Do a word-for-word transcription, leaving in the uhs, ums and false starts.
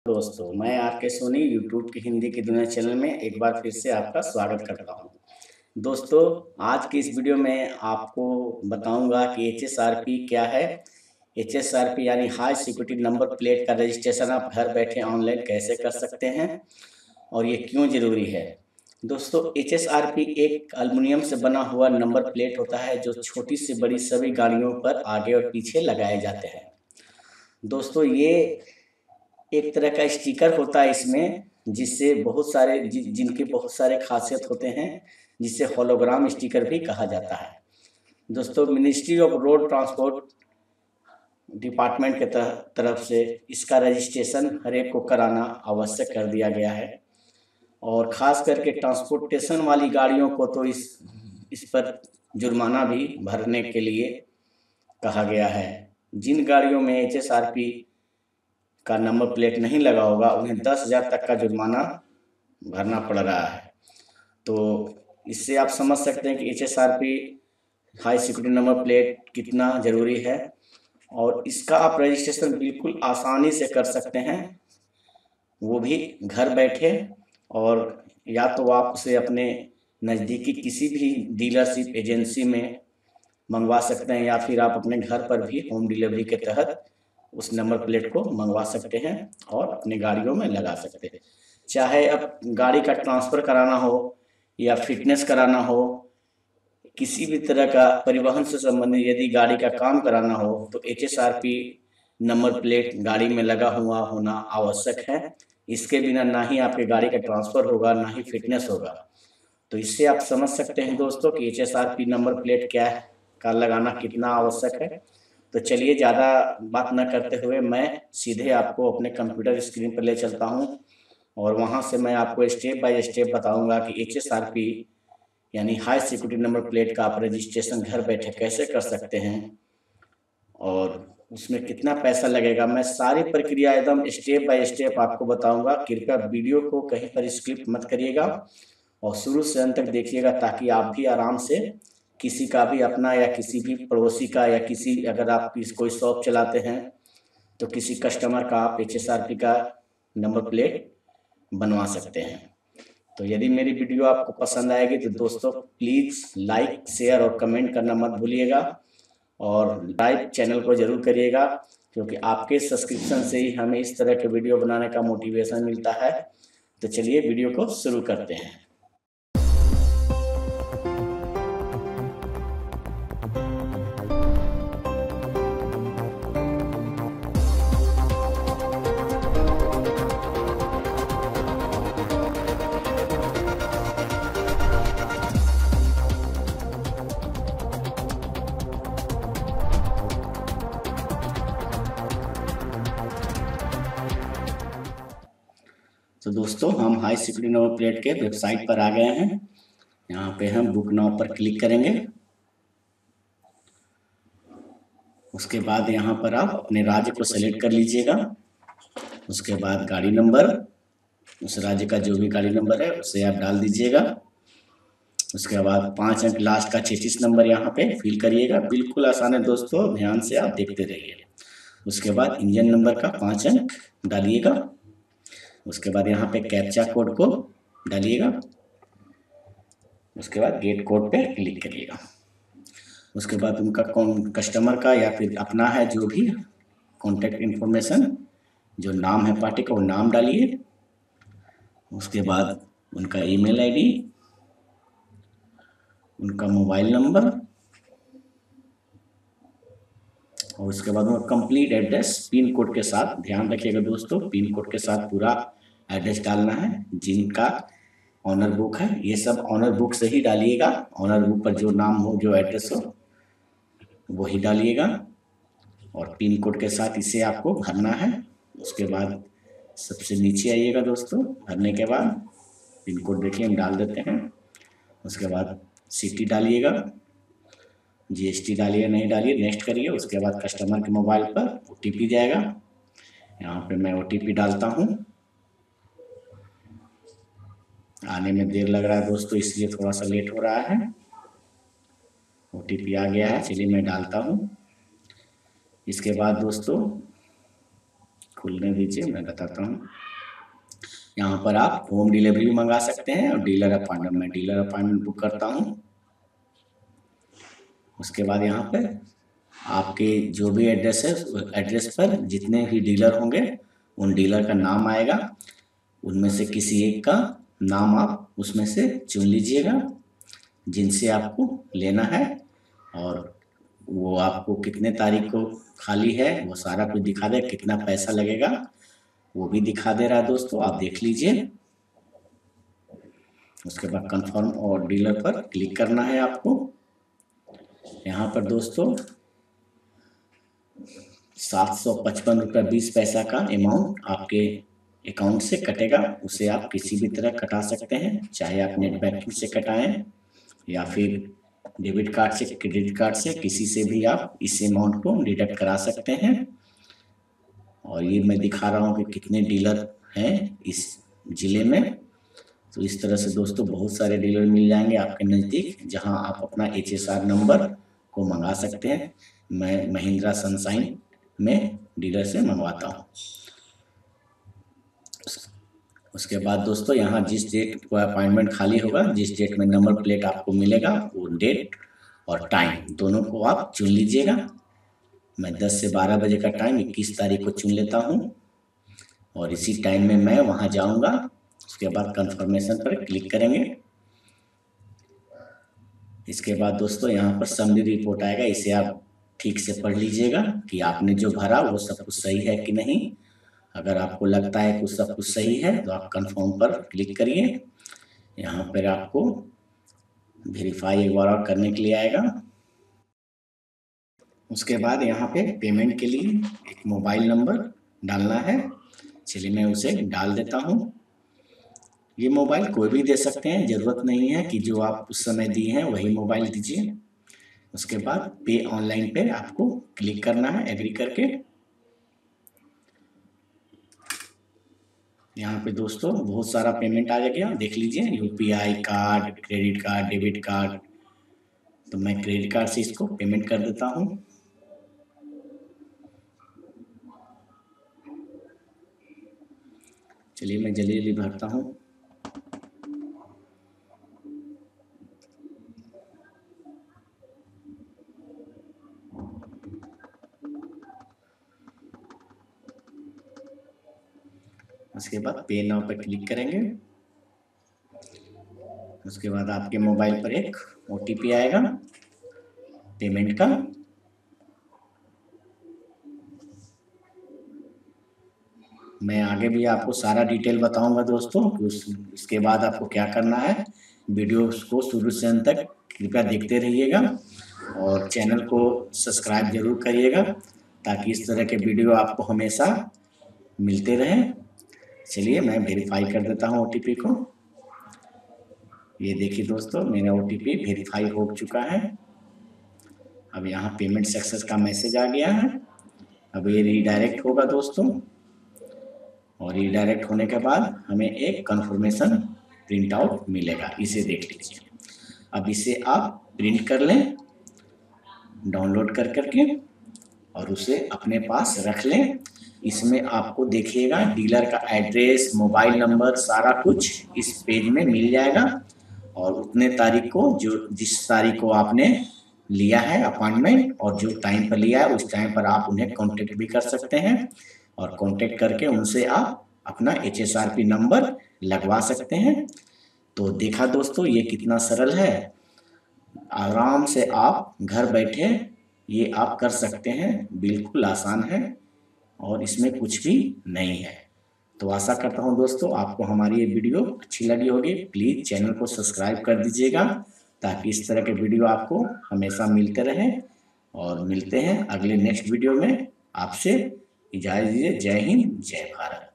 दोस्तों, मैं आपके सोनी यूट्यूब की हिंदी की दुनिया चैनल में एक बार फिर से आपका स्वागत करता हूं। दोस्तों, आज की इस वीडियो में आपको बताऊंगा कि एच एस आर पी क्या है। एच एस आर पी यानी हाई सिक्योरिटी नंबर प्लेट का रजिस्ट्रेशन आप घर बैठे ऑनलाइन कैसे कर सकते हैं और ये क्यों ज़रूरी है। दोस्तों, एच एस आर पी एक एल्युमिनियम से बना हुआ नंबर प्लेट होता है जो छोटी से बड़ी सभी गाड़ियों पर आगे और पीछे लगाए जाते हैं। दोस्तों, ये एक तरह का स्टिकर होता है इसमें, जिससे बहुत सारे जि, जिनके बहुत सारे खासियत होते हैं, जिसे होलोग्राम स्टिकर भी कहा जाता है। दोस्तों, ministry of road transport department के तरफ से इसका रजिस्ट्रेशन हर एक को कराना आवश्यक कर दिया गया है और ख़ास करके ट्रांसपोर्टेशन वाली गाड़ियों को तो इस इस पर जुर्माना भी भरने के लिए कहा गया है। जिन गाड़ियों में एच एस आर पी का नंबर प्लेट नहीं लगा होगा उन्हें दस हज़ार तक का जुर्माना भरना पड़ रहा है। तो इससे आप समझ सकते हैं कि H S R P high security number plate कितना ज़रूरी है और इसका आप रजिस्ट्रेशन बिल्कुल आसानी से कर सकते हैं, वो भी घर बैठे। और या तो आप उसे अपने नज़दीकी किसी भी डीलरशिप एजेंसी में मंगवा सकते हैं या फिर आप अपने घर पर भी होम डिलीवरी के तहत उस नंबर प्लेट को मंगवा सकते हैं और अपने गाड़ियों में लगा सकते हैं। चाहे अब गाड़ी का ट्रांसफ़र कराना हो या फिटनेस कराना हो, किसी भी तरह का परिवहन से संबंधित यदि गाड़ी का काम कराना हो तो H S R P number plate गाड़ी में लगा हुआ होना आवश्यक है। इसके बिना ना ही आपके गाड़ी का ट्रांसफ़र होगा, ना ही फिटनेस होगा। तो इससे आप समझ सकते हैं दोस्तों कि H S R P number plate क्या है, का लगाना कितना आवश्यक है। तो चलिए, ज़्यादा बात न करते हुए मैं सीधे आपको अपने कंप्यूटर स्क्रीन पर ले चलता हूं और वहां से मैं आपको स्टेप बाय स्टेप बताऊंगा कि एच एस आर पी यानी हाई सिक्योरिटी नंबर प्लेट का आप रजिस्ट्रेशन घर बैठे कैसे कर सकते हैं और उसमें कितना पैसा लगेगा। मैं सारी प्रक्रिया एकदम स्टेप बाय स्टेप आपको बताऊंगा। कृपया वीडियो को कहीं पर स्किप मत करिएगा और शुरू से अंत तक देखिएगा, ताकि आप भी आराम से किसी का भी अपना या किसी भी पड़ोसी का या किसी, अगर आप कोई शॉप चलाते हैं तो किसी कस्टमर का आप एच एस आर पी का नंबर प्लेट बनवा सकते हैं। तो यदि मेरी वीडियो आपको पसंद आएगी तो दोस्तों प्लीज़ लाइक, शेयर और कमेंट करना मत भूलिएगा और लाइक चैनल को ज़रूर करिएगा, क्योंकि आपके सब्सक्रिप्शन से ही हमें इस तरह के वीडियो बनाने का मोटिवेशन मिलता है। तो चलिए वीडियो को शुरू करते हैं। तो दोस्तों, हम हाई सिक्योरिटी नंबर प्लेट के वेबसाइट पर आ गए हैं। यहाँ पे हम बुक नाउ पर क्लिक करेंगे। उसके बाद यहाँ पर आप अपने राज्य को सेलेक्ट कर लीजिएगा। उसके बाद गाड़ी नंबर, उस राज्य का जो भी गाड़ी नंबर है उसे आप डाल दीजिएगा। उसके बाद पाँच अंक लास्ट का छत्तीस नंबर यहाँ पे फिल करिएगा। बिल्कुल आसान है दोस्तों, ध्यान से आप देखते रहिए। उसके बाद इंजन नंबर का पाँच अंक डालिएगा। उसके बाद यहाँ पे कैप्चा कोड को डालिएगा। उसके बाद गेट कोड पे क्लिक करिएगा। उसके बाद उनका कौन कस्टमर का या फिर अपना है जो भी कॉन्टैक्ट इन्फॉर्मेशन, जो नाम है पार्टी का वो नाम डालिए। उसके बाद उनका ईमेल आईडी, उनका मोबाइल नंबर और उसके बाद वो कंप्लीट एड्रेस पिन कोड के साथ। ध्यान रखिएगा दोस्तों, पिन कोड के साथ पूरा एड्रेस डालना है। जिनका ऑनर बुक है ये सब ऑनर बुक से ही डालिएगा। ऑनर बुक पर जो नाम हो, जो एड्रेस हो वही डालिएगा और पिन कोड के साथ इसे आपको भरना है। उसके बाद सबसे नीचे आइएगा दोस्तों। भरने के बाद पिन कोड देखिए हम डाल देते हैं। उसके बाद सिटी डालिएगा, जी एस टी डालिए नहीं डालिए, नेक्स्ट करिए। उसके बाद कस्टमर के मोबाइल पर ओ टी पी जाएगा। यहाँ पे मैं ओ टी पी डालता हूँ। आने में देर लग रहा है दोस्तों, इसलिए थोड़ा सा लेट हो रहा है। ओ टी पी आ गया है, चलिए मैं डालता हूँ। इसके बाद दोस्तों खुलने दीजिए, मैं बताता हूँ। यहाँ पर आप होम डिलीवरी भी मंगा सकते हैं और डीलर अपॉइंटमेंट, मैं डीलर अपॉइंटमेंट बुक करता हूँ। उसके बाद यहाँ पे आपके जो भी एड्रेस है, एड्रेस पर जितने भी डीलर होंगे उन डीलर का नाम आएगा, उनमें से किसी एक का नाम आप उसमें से चुन लीजिएगा जिनसे आपको लेना है, और वो आपको कितने तारीख को खाली है वो सारा कुछ दिखा दे, कितना पैसा लगेगा वो भी दिखा दे रहा है दोस्तों, आप देख लीजिए। उसके बाद कंफर्म और डीलर पर क्लिक करना है आपको। यहाँ पर दोस्तों सात सौ पचपन रुपया बीस पैसा का अमाउंट आपके अकाउंट से कटेगा, उसे आप किसी भी तरह कटा सकते हैं, चाहे आप नेट बैंकिंग से कटाएं या फिर डेबिट कार्ड से, क्रेडिट कार्ड से, किसी से भी आप इस अमाउंट को डिडक्ट करा सकते हैं। और ये मैं दिखा रहा हूँ कि कितने डीलर हैं इस ज़िले में। तो इस तरह से दोस्तों बहुत सारे डीलर मिल जाएंगे आपके नज़दीक, जहां आप अपना एच एस आर नंबर को मंगा सकते हैं। मैं महिंद्रा सनशाइन में डीलर से मंगवाता हूं। उसके बाद दोस्तों यहाँ जिस डेट को अपॉइंटमेंट खाली होगा, जिस डेट में नंबर प्लेट आपको मिलेगा, वो डेट और टाइम दोनों को आप चुन लीजिएगा। मैं दस से बारह बजे का टाइम इक्कीस तारीख को चुन लेता हूं और इसी टाइम में मैं वहां जाऊंगा। उसके बाद कंफर्मेशन पर क्लिक करेंगे। इसके बाद दोस्तों यहाँ पर समरी रिपोर्ट आएगा, इसे आप ठीक से पढ़ लीजिएगा कि आपने जो भरा वो सब कुछ सही है कि नहीं। अगर आपको लगता है कि सब कुछ सही है तो आप कंफर्म पर क्लिक करिए। यहाँ पर आपको वेरीफाई एक बार और करने के लिए आएगा। उसके बाद यहाँ पे पेमेंट के लिए एक मोबाइल नंबर डालना है। चलिए मैं उसे डाल देता हूँ। ये मोबाइल कोई भी दे सकते हैं, ज़रूरत नहीं है कि जो आप उस समय दिए हैं वही मोबाइल दीजिए। उसके बाद पे ऑनलाइन पे आपको क्लिक करना है एग्री करके। यहाँ पे दोस्तों बहुत सारा पेमेंट आ गया, देख लीजिए, UPI card, credit card, debit card. तो मैं क्रेडिट कार्ड से इसको पेमेंट कर देता हूँ। चलिए मैं जल्दी जल्दी भरता हूँ। उसके बाद पे नाउ पर क्लिक करेंगे। उसके बाद आपके मोबाइल पर एक ओटीपी आएगा पेमेंट का। मैं आगे भी आपको सारा डिटेल बताऊंगा दोस्तों। उस इसके बाद आपको क्या करना है, वीडियो को शुरू से अंत तक कृपया देखते रहिएगा और चैनल को सब्सक्राइब जरूर करिएगा ताकि इस तरह के वीडियो आपको हमेशा मिलते रहें। चलिए मैं वेरीफाई कर देता हूं ओटीपी को। ये देखिए दोस्तों, मेरा ओटीपी वेरीफाई हो चुका है। अब यहाँ पेमेंट सक्सेस का मैसेज आ गया है। अब ये रीडायरेक्ट होगा दोस्तों, और रीडायरेक्ट होने के बाद हमें एक कंफर्मेशन प्रिंट आउट मिलेगा, इसे देख लीजिए। अब इसे आप प्रिंट कर लें डाउनलोड कर करके और उसे अपने पास रख लें। इसमें आपको देखिएगा डीलर का एड्रेस, मोबाइल नंबर, सारा कुछ इस पेज में मिल जाएगा। और उतने तारीख को, जो जिस तारीख को आपने लिया है अपॉइंटमेंट और जो टाइम पर लिया है उस टाइम पर आप उन्हें कांटेक्ट भी कर सकते हैं और कांटेक्ट करके उनसे आप अपना H S R P number लगवा सकते हैं। तो देखा दोस्तों, ये कितना सरल है। आराम से आप घर बैठे ये आप कर सकते हैं, बिल्कुल आसान है और इसमें कुछ भी नहीं है। तो आशा करता हूं दोस्तों आपको हमारी ये वीडियो अच्छी लगी होगी। प्लीज़ चैनल को सब्सक्राइब कर दीजिएगा ताकि इस तरह के वीडियो आपको हमेशा मिलते रहें। और मिलते हैं अगले नेक्स्ट वीडियो में। आपसे इजाज़त दीजिए। जय हिंद, जय भारत।